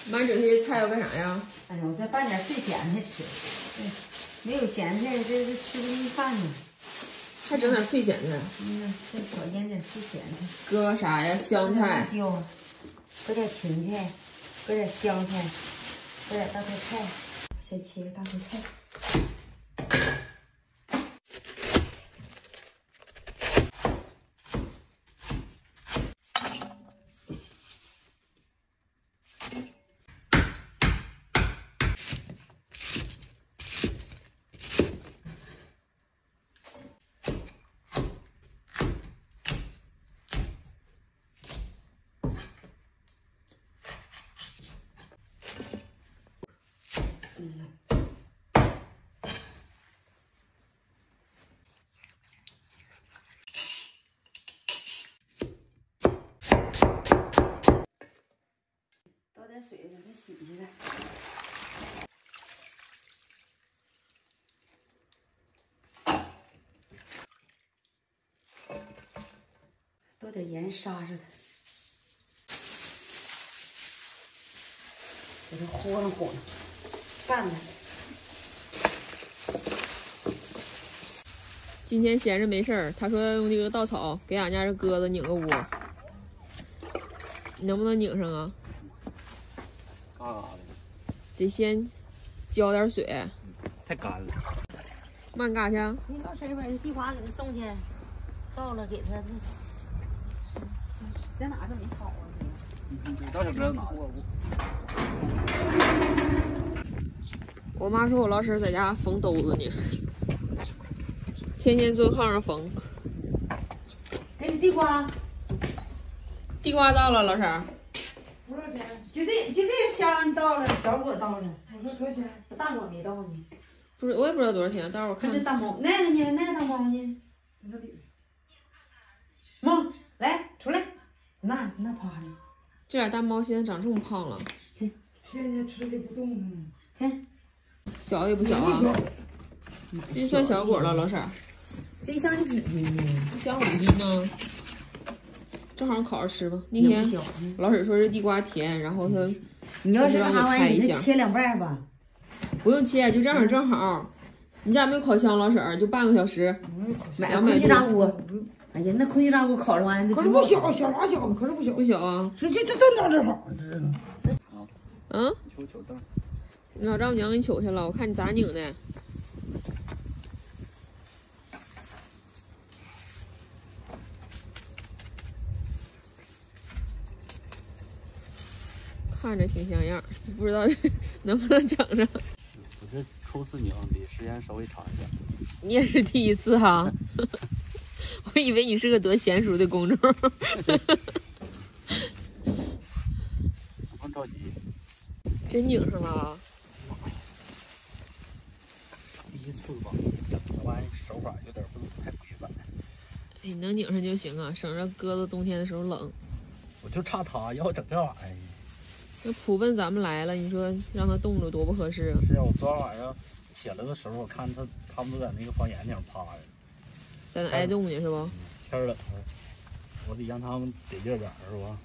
妈整这些菜要干啥呀？ 哎呀，我再拌点碎咸菜吃。对，没有咸菜，这吃不进饭呢。 还整点碎咸菜。 再少腌点碎咸菜。 搁啥呀？香菜。 辣椒，搁点芹菜，搁点香菜，搁点大头菜。先切个大头菜。倒点水，让它洗洗它。倒点盐杀杀它，给它和弄和弄，拌它。 今天闲着没事儿，他说要用这个稻草给俺家这鸽子拧个窝，你能不能拧上啊？ 嘎嘎的， 得先浇点水。 太干了。 慢干去。 你老婶把地瓜给它送去，到了给它。在哪这没草啊？ 你到小哥哪？ 我妈说我老婶在家缝兜子呢，天天坐炕上缝。 给你地瓜。 地瓜到了，老婶。 多少钱？就这箱到了，小果到了。我说多少钱？大果没到呢。 不是，我也不知道多少钱，待会儿我看。 这大猫，那个呢？那个大猫呢？在那里。猫，来出来，那趴着。 这俩大猫现在长这么胖了， 天天吃的不动弹。看， 小也不小啊，这算小果了，老婶。 这一箱是几斤呢？ 一箱5斤呢，正好烤着吃吧。那天老婶说这地瓜甜，然后她你要是那啥玩意儿，你给切2半吧。 不用切，就这样正好。你家没有烤箱，老婶就半个小时。 买空气炸锅。哎呀，那空气炸锅烤着完， 可是不小，小啥小？可是不小， 不小啊。 这正好，这是。 嗯。 求凳。 你老丈母娘给你取去了，我看你咋拧的。看着挺像样，不知道能不能整上。 我这初次拧比时间稍微长一点。 你也是第一次哈，我以为你是个多娴熟的工种。 不着急。 真拧上了。 第一次吧，整的玩意手法有点不太规范。 哎，你能拧上就行啊，省着鸽子冬天的时候冷。 我就差它要整这玩意儿。 那普奔咱们来了，你说让他冻着多不合适啊！ 是啊，我昨晚晚上起来的时候，我看他们都在那个房檐顶上趴着， 在那挨冻呢是不？ 天冷了，我得让他们得劲点是吧？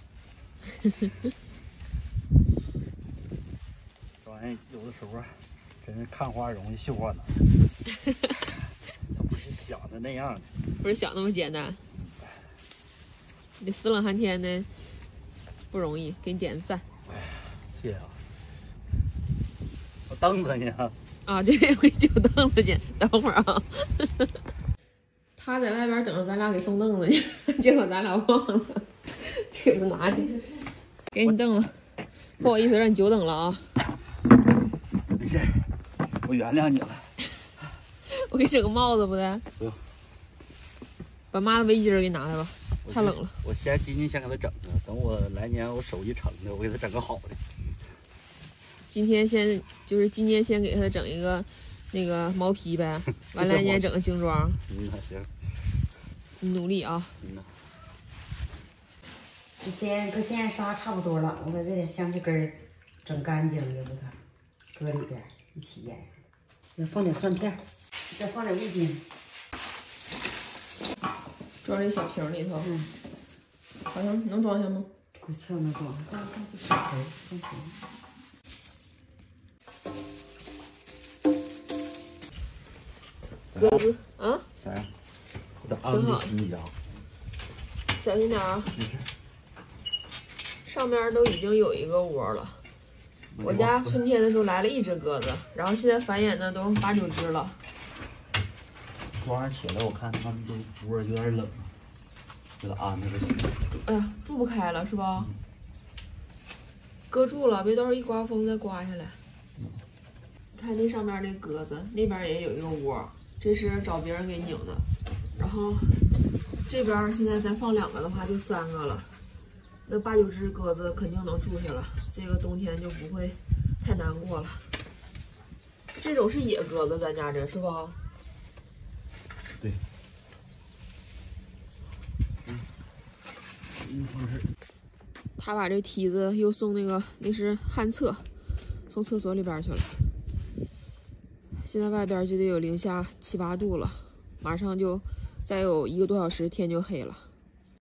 这玩意儿有的时候真是看花容易绣花难，它不是想的那样的， 不是想那么简单。你死冷寒天的不容易，给你点个赞。 谢谢啊！我蹬着呢。 啊，对，回酒凳子去。等会儿啊，他在外边等着咱俩给送凳子去，结果咱俩忘了，就给他拿去。给你凳子，不好意思让你久等了啊。 没事，我原谅你了。 我给你整个帽子不得？ 不用。 把妈的围巾给你拿来吧，太冷了。 我今年先给他整着，等我来年我手艺成的，我给他整个好的。今天先给他整一个那个毛皮呗，完来年整个精装。 嗯，行。 你努力啊。 嗯呐。 这搁鲜艳沙差不多了，我把这点香菜根儿整干净的，把它搁里边一起腌。再放点蒜片，再放点味精。 装这小瓶里头。好像能装下吗？ 够呛能装，但是像不少盆，放瓶。 鸽子啊？ 咋样？我得安着心一下。 小心点啊！上面都已经有一个窝了。我家春天的时候来了1只鸽子，然后现在繁衍的都8、9只了。 昨晚起来我看它们都窝有点冷，给它安着个心。 哎呀，住不开了是吧？搁住了，别到时候一刮风再刮下来。看那上面那鸽子，那边也有一个窝，这是找别人给拧的。然后这边现在再放2个的话，就3个了。那8、9只鸽子肯定能住下了，这个冬天就不会太难过了。这种是野鸽子，咱家这是吧？ 对。 他把这梯子又送那是旱厕，送厕所里边去了。现在外边就得有零下7、8度了，马上就再有1个多小时天就黑了。